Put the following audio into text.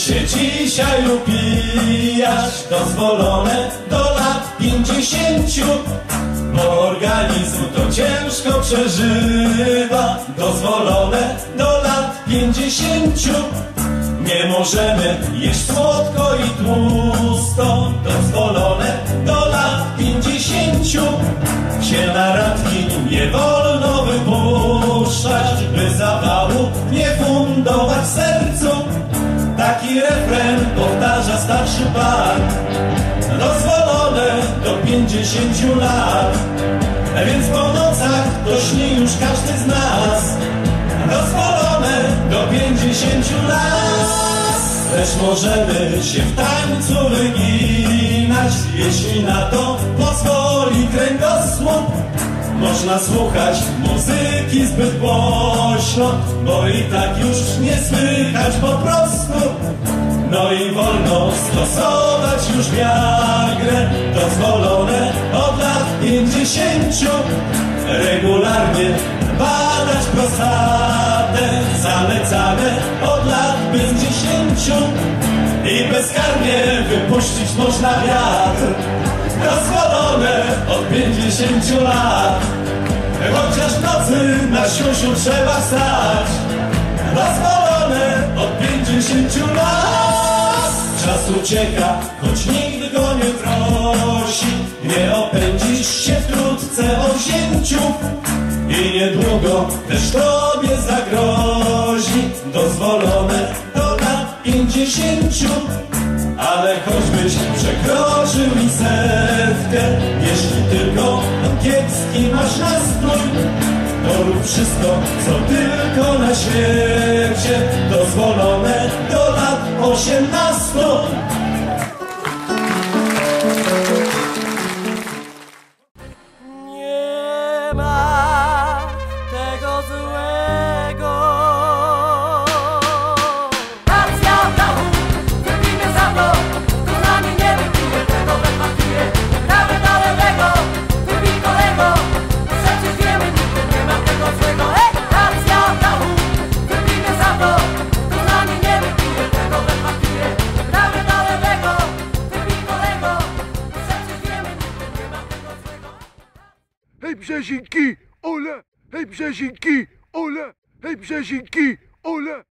się dzisiaj upijasz, dozwolone do lat 50, bo organizm to ciężko przeżywa. Dozwolone do lat 50. Nie możemy jeść słodko i tłusto, dozwolone do lat 50. Się na randki nie wolno wypuszczać, by zawału nie fundować w sercu. Taki refren powtarza starszy pan. Dozwolone do 50 lat, więc po nocach to śni już każdy z nas. Dozwolone do 50 lat. Lecz możemy się w tańcu wyginać, jeśli na to pozwoli kręgosłup. Można słuchać muzyki zbyt głośno, bo i tak już nie słychać po prostu. No i wolno stosować już Viagrę, dozwolone od lat 50. Regularnie badać prostatę, zalecane od lat 50. I bezkarnie wypuścić można wiatr, dozwolone od 50 lat. Chociaż w nocy na siusiu trzeba wstać, dozwolone od 50 lat. Czas ucieka, choć nigdy go nie prosi, nie opędzisz się wkrótce o wzięciu i niedługo też tobie zagrozi. Dozwolone do lat 50. Ale choćbyś przekroczył i setkę, jeśli tylko kiepski masz nastrój, to rób wszystko, co tylko na świecie. Dozwolone do lat 18. Nie ma tego złego. Racja dachu, wypijmy za to, kto z nami nie wypije, tego we fakturę. Gramy do lewego, wypij kolego, przecież wiemy, nigdy nie ma tego złego. Racja dachu, wypijmy za to, kto z nami nie wypije, tego we fakturę. Gramy do lewego, wypij kolego, przecież wiemy, nigdy nie ma tego złego. Hej Brzezinki, ole! Hej Brzezinki, ole! Hej Brzezinki, ole!